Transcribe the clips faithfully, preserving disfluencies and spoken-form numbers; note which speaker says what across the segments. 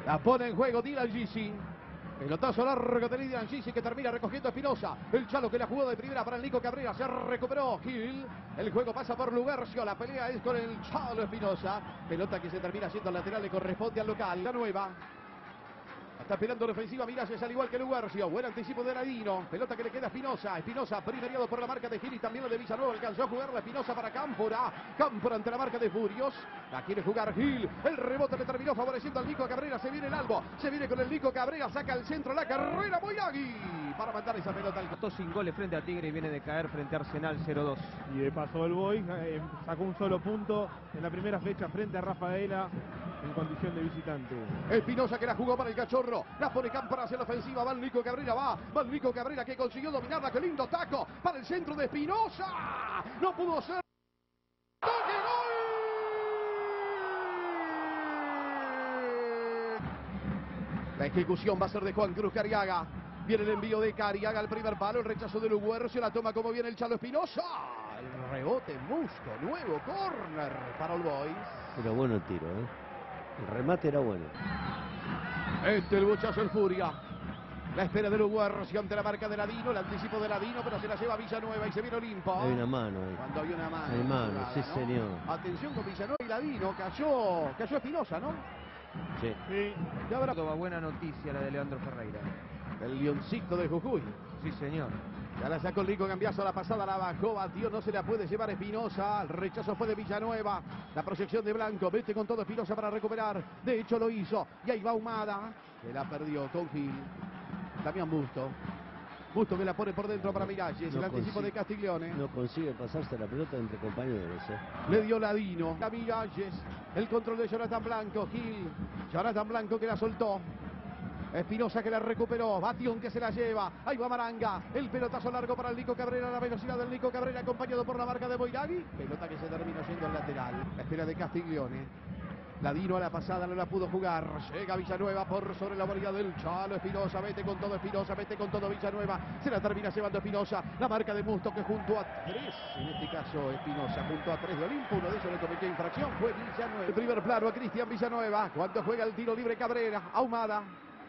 Speaker 1: La pone en juego Dylan Gisi. Pelotazo largo de Dylan Gisi que termina recogiendo Espinosa. El Chalo que la jugó de primera para el Nico Cabrera. Se recuperó Gil. El juego pasa por Lugercio. La pelea es con el Chalo Espinosa. Pelota que se termina siendo lateral. Le corresponde al local. La nueva. Está esperando la ofensiva Miralles al igual que Lugercio. Buen anticipo de Ladino. Pelota que le queda a Espinosa. Espinosa primeriado por la marca de Gil y también la de Villanueva. Alcanzó a jugar la Espinosa para Cámpora. Cámpora ante la marca de Furios. La quiere jugar Gil. El rebote le terminó favoreciendo al Nico Cabrera. Se viene el Albo. Se viene con el Nico Cabrera. Saca al centro la carrera Boiragui para mandar esa pelota al
Speaker 2: Costó sin goles frente a Tigre y viene de caer frente a Arsenal cero dos.
Speaker 3: Y de paso el Boy eh, sacó un solo punto en la primera fecha frente a Rafaela en condición de visitante.
Speaker 1: Espinosa que la jugó para el Cachorro. La pone Cámpora hacia la ofensiva. Va el Nico Cabrera. Va. Va el Nico Cabrera que consiguió dominarla. ¡Qué lindo taco! Para el centro de Espinosa. No pudo ser. ¡Toque gol! La ejecución va a ser de Juan Cruz Cariaga. Viene el envío de Cariaga al primer palo. El rechazo de Lugercio. La toma como viene el Chalo Espinosa. El rebote Musto. Nuevo córner para All Boys.
Speaker 4: Era bueno el tiro, ¿eh? El remate era bueno.
Speaker 1: Este el bochazo el Furia. La espera de Lugercio ante la marca de Ladino. El anticipo de Ladino, pero se la lleva Villanueva y se viene Olimpo.
Speaker 4: Hay una mano ahí.
Speaker 1: Cuando hay una mano.
Speaker 4: Hay mano,
Speaker 1: jugada,
Speaker 4: sí
Speaker 1: ¿no?
Speaker 4: señor.
Speaker 1: Atención con Villanueva y Ladino. Cayó, cayó Espinosa, ¿no?
Speaker 4: Sí.
Speaker 3: Sí.
Speaker 1: Y ahora
Speaker 2: Córdoba, buena noticia la de Leandro Ferreira.
Speaker 1: el leoncito de Jujuy.
Speaker 2: Sí, señor.
Speaker 1: Ya la sacó el Nico Cambiazo, la pasada la bajó, batió, no se la puede llevar Espinosa. El rechazo fue de Villanueva. La proyección de Blanco, vete con todo Espinosa para recuperar. De hecho lo hizo. Y ahí va Humada, que la perdió con Gil. Damián Busto. Busto que la pone por dentro para Miralles.
Speaker 4: No
Speaker 1: el anticipo
Speaker 4: consigue,
Speaker 1: de Castiglione.
Speaker 4: No consigue pasarse la pelota entre compañeros, ¿eh?
Speaker 1: Le dio Ladino. A Miralles. El control de Jonathan Blanco. Gil. Jonathan Blanco que la soltó. Espinosa que la recuperó, Batión que se la lleva, ahí va Maranga, el pelotazo largo para el Nico Cabrera, la velocidad del Nico Cabrera acompañado por la marca de Boiragui, pelota que se termina yendo al lateral, la espera de Castiglione, Ladino a la pasada no la pudo jugar, llega Villanueva por sobre la orilla del Chalo Espinosa, vete con todo Espinosa, vete con todo Villanueva, se la termina llevando Espinosa, la marca de Musto que junto a tres, en este caso Espinosa, junto a tres de Olimpo, uno de ellos le cometió infracción, fue Villanueva, el primer plano a Cristian Villanueva, cuando juega el tiro libre Cabrera, Ahumada.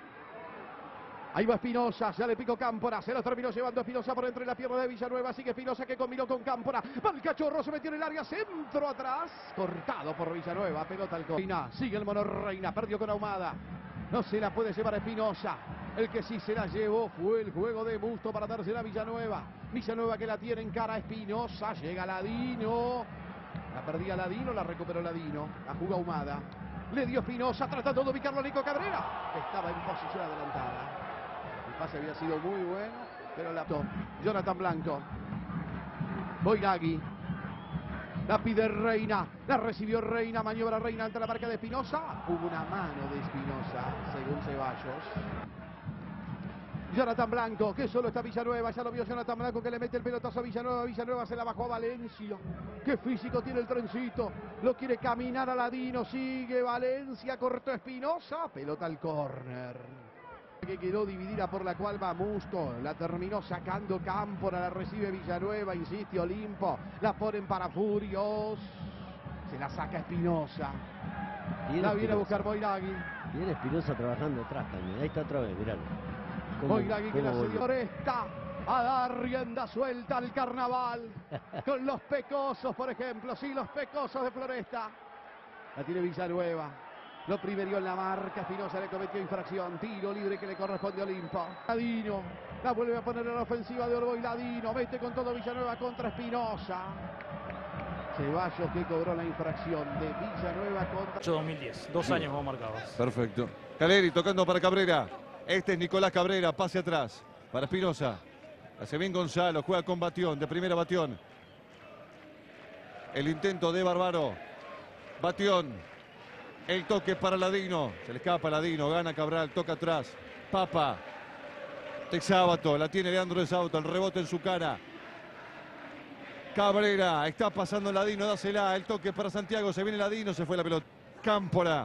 Speaker 1: Ahí va Espinosa, ya le picó Cámpora, se lo terminó llevando Espinosa por entre la pierna de Villanueva, sigue Espinosa que combinó con Cámpora, va el Cachorro, se metió en el área, centro atrás, cortado por Villanueva, pelota al Reina, sigue el Mono Reina, perdió con Ahumada, no se la puede llevar Espinosa, el que sí se la llevó fue el juego de Busto para dársela a Villanueva, Villanueva que la tiene en cara a Espinosa, llega Ladino, la perdía Ladino, la recuperó Ladino, la jugó Ahumada, le dio Espinosa tratando de ubicarlo a Nico Cabrera, que estaba en posición adelantada. El pase había sido muy bueno, pero la top. Jonathan Blanco. Boiragui. La pide Reina. La recibió Reina. Maniobra Reina ante la marca de Espinosa. Hubo una mano de Espinosa, según Ceballos. Jonathan Blanco, que solo está Villanueva. Ya lo vio Jonathan Blanco que le mete el pelotazo a Villanueva. Villanueva se la bajó a Valencia. Qué físico tiene el trencito. Lo quiere caminar a Ladino. Sigue Valencia. Cortó Espinosa. Pelota al córner. Que quedó dividida por la cual va Musto, la terminó sacando Cámpora, la recibe Villanueva, insiste Olimpo, la ponen para Furios, se la saca Espinosa, la viene a buscar Boiragui.
Speaker 4: Viene Espinosa trabajando atrás también, ahí está otra vez, miralo.
Speaker 1: Boiragui que la cedió Floresta, a dar rienda suelta al carnaval, con los pecosos por ejemplo, sí, los pecosos de Floresta, la tiene Villanueva. Lo primerió en la marca, Espinosa le cometió infracción, tiro libre que le corresponde a Olimpo. Ladino, la vuelve a poner en la ofensiva de Orboy Ladino, vete con todo Villanueva contra Espinosa. Ceballos que cobró la infracción de Villanueva contra...
Speaker 5: dos mil diez, dos años como marcados.
Speaker 6: Perfecto. Caleri tocando para Cabrera. Este es Nicolás Cabrera, pase atrás para Espinosa. Hace bien Gonzalo, juega con Batión, de primera Batión. El intento de Bárbaro. Batión. El toque para Ladino, se le escapa Ladino, gana Cabral, toca atrás, Papa, Texábato, la tiene Leandro de Sábato, el rebote en su cara. Cabrera, está pasando Ladino, dásela, el toque para Santiago, se viene Ladino, se fue la pelota. Cámpora.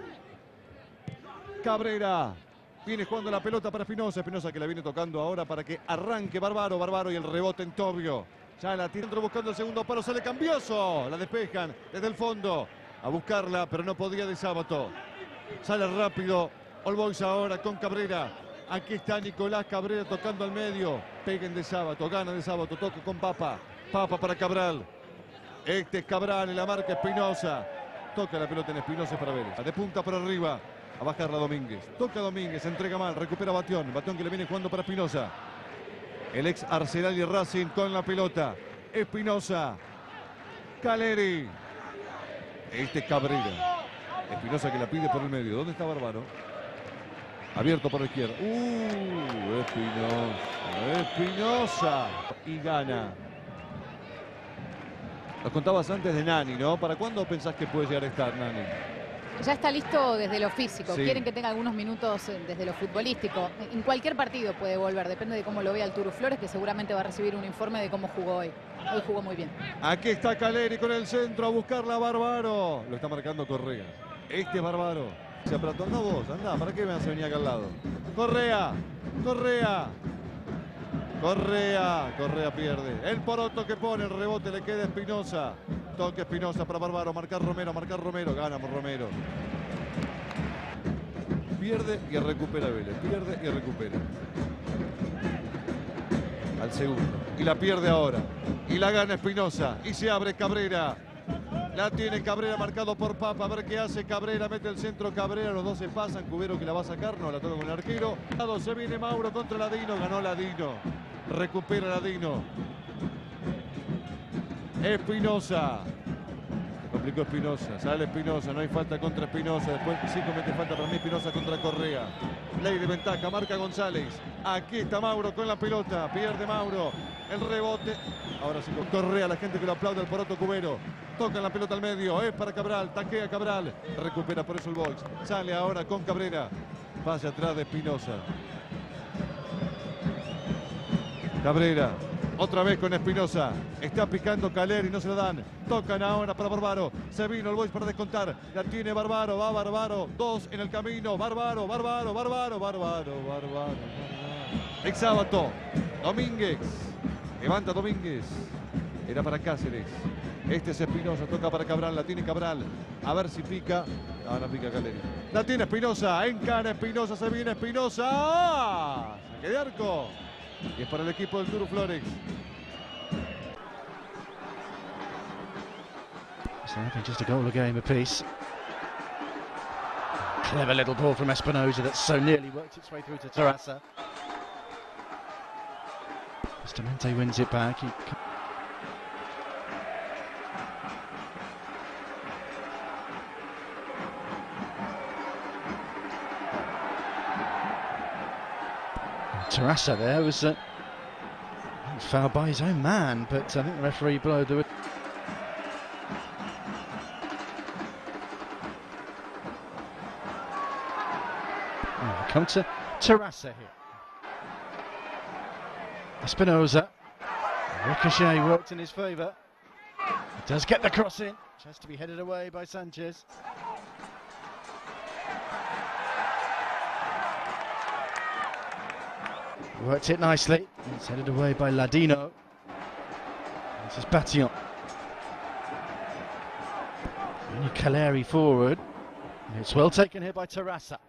Speaker 6: Cabrera, viene jugando la pelota para Espinosa, Espinosa que la viene tocando ahora para que arranque Bárbaro, Bárbaro y el rebote en Tobio. Ya la tiene buscando el segundo palo, sale Cambioso, la despejan desde el fondo. A buscarla, pero no podía de Sábato. Sale rápido All Boys ahora con Cabrera. Aquí está Nicolás Cabrera tocando al medio. Peguen de Sábato, gana de Sábato, toca con Papa. Papa para Cabral. Este es Cabral en la marca Espinosa. Toca la pelota en Espinosa para Vélez. De punta para arriba. A bajarla Domínguez. Toca Domínguez, entrega mal, recupera Batión. Batión que le viene jugando para Espinosa. El ex Arsenal y Racing con la pelota. Espinosa. Caleri. Este es Cabrera. Espinosa que la pide por el medio. ¿Dónde está Bárbaro? Abierto por la izquierda. Uh, Espinosa. Espinosa. Y gana. Nos contabas antes de Nani, ¿no? ¿Para cuándo pensás que puede llegar a estar Nani?
Speaker 7: Ya está listo desde lo físico.
Speaker 6: Sí.
Speaker 7: Quieren que tenga algunos minutos desde lo futbolístico. En cualquier partido puede volver. Depende de cómo lo vea el Turu Flores, que seguramente va a recibir un informe de cómo jugó hoy. Hoy jugó muy bien.
Speaker 6: Aquí está Caleri con el centro a buscarla a Bárbaro. Lo está marcando Correa. Este es Bárbaro. Se apretó. Anda vos, anda. ¿Para qué me vas a venir acá al lado? Correa. Correa. Correa. Correa pierde. El poroto que pone. El rebote le queda a Espinosa. Toque Espinosa para Bárbaro. Marcar Romero. Marcar Romero. Gana por Romero. Pierde y recupera Vélez. Pierde y recupera. Al segundo. Y la pierde ahora. Y la gana Espinosa. Y se abre Cabrera. La tiene Cabrera marcado por Papa. A ver qué hace Cabrera. Mete el centro Cabrera. Los dos se pasan. Cubero que la va a sacar. No, la toca con el arquero. Se viene Mauro contra Ladino. Ganó Ladino. Recupera Ladino. Espinosa. Se complicó Espinosa. Sale Espinosa. No hay falta contra Espinosa. Después sí comete falta para mí Espinosa contra Correa. Ley de ventaja. Marca González. Aquí está Mauro con la pelota. Pierde Mauro. El rebote. Ahora sí con Correa. La gente que lo aplaude al poroto Cubero. Toca la pelota al medio. Es para Cabral. Taquea Cabral. Recupera por eso el Boys. Sale ahora con Cabrera. Pase atrás de Espinosa. Cabrera. Otra vez con Espinosa. Está picando Caleri, no se lo dan. Tocan ahora para Bárbaro. Se vino el Boys para descontar. La tiene Bárbaro. Va Bárbaro. Dos en el camino. Bárbaro, Bárbaro, Bárbaro, Bárbaro, Bárbaro. Ex Sábato. Domínguez. Levanta Domínguez. Era para Cáceres. Este es Espinosa. Toca para Cabral. La tiene Cabral. A ver si pica. Ahora pica Caleri. La tiene Espinosa. Encara Espinosa. Se viene Espinosa. ¡Ah! Saque de arco. Y es para el equipo del Turu Flores.
Speaker 8: So I think just a goal a game apiece. Clever little ball from Espinosa that so nearly worked its way through to Terrassa. Bustamante wins it back. He... Terrassa there was uh, fouled by his own man, but I think the referee blew the... Oh, come to Terrassa here. Espinosa. Ricochet worked in his favour. Does get the cross in. Just to be headed away by Sanchez. Worked it nicely. It's headed away by Ladino. This is Batión. Only Caleri forward. It's well taken here by Terrassa.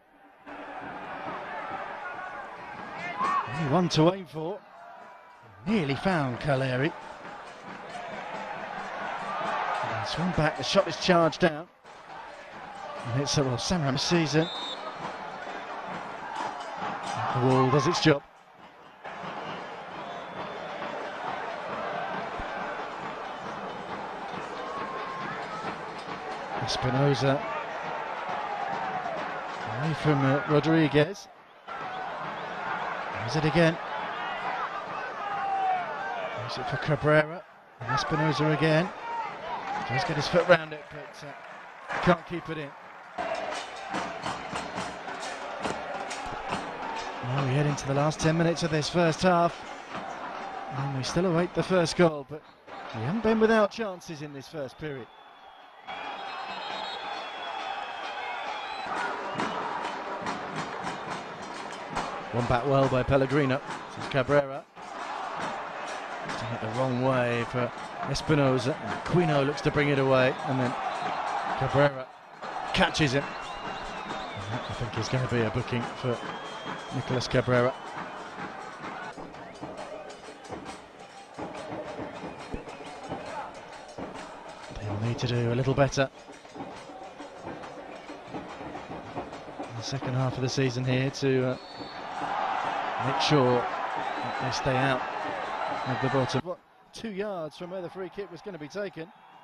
Speaker 8: Only one to aim for. Nearly found Caleri. It's one back. The shot is charged down. And it's a well, Samram season. The wall does its job. Espinosa away from uh, Rodriguez. Is it again? Is it for Cabrera? And Espinosa again. Tries to get his foot round it, but uh, can't keep it in. Well, we head into the last ten minutes of this first half, and we still await the first goal, but we haven't been without chances in this first period. One back well by Pellegrino. This is Cabrera. Doing it the wrong way for Espinosa. And Quino looks to bring it away, and then Cabrera catches him. think is going to be a booking for Nicolas Cabrera. They'll need to do a little better in the second half of the season here to uh, make sure that they stay out of the bottom. What, two yards from where the free kick was going to be taken.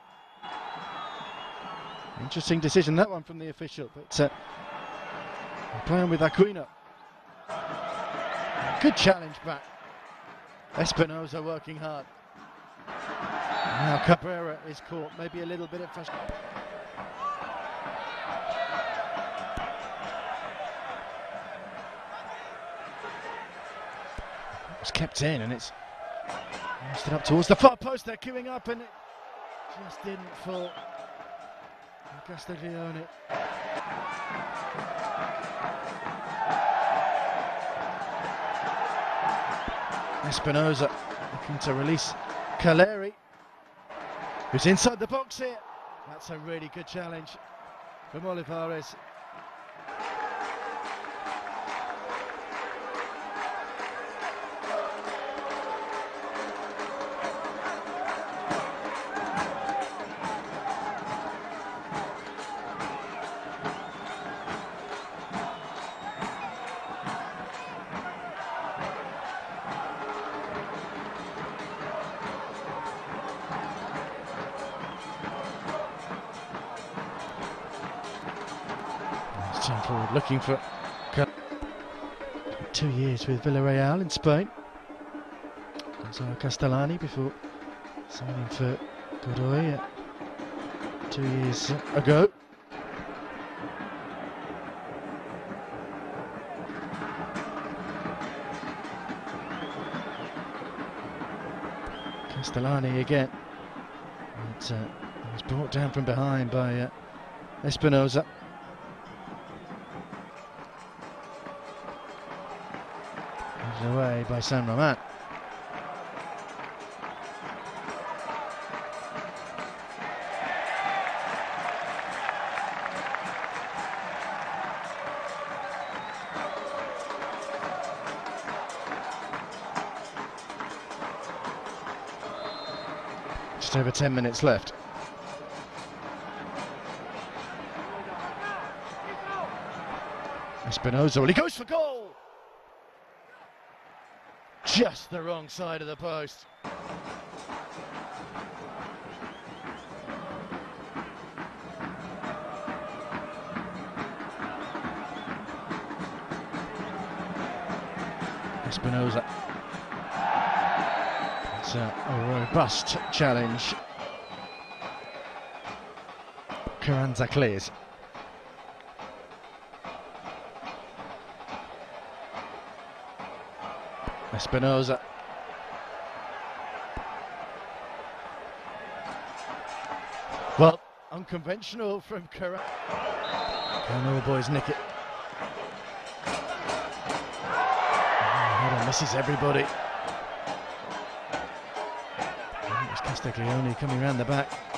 Speaker 8: Interesting decision, that one from the official, but uh, playing with Aquino. Good challenge back. Espinosa working hard. Now Cabrera is caught, maybe a little bit of frustration. It's kept in and it's it up towards the far post. They're queuing up and it just didn't fall. Castiglione. Espinosa looking to release Caleri, who's inside the box here. That's a really good challenge from Olivares. Forward looking for two years with Villarreal in Spain. Gonzalo Castellani before signing for Godoy two years ago. Castellani again. But, uh, he was brought down from behind by uh, Espinosa. Away by San Roman. Just over ten minutes left. Espinosa, well, he goes for goal! Just the wrong side of the post. Espinosa. It's a, a robust challenge. Carranza clears. Espinosa. Well, unconventional from Carranza. And all boys nick it. Oh, misses everybody. It was Castiglione coming around the back.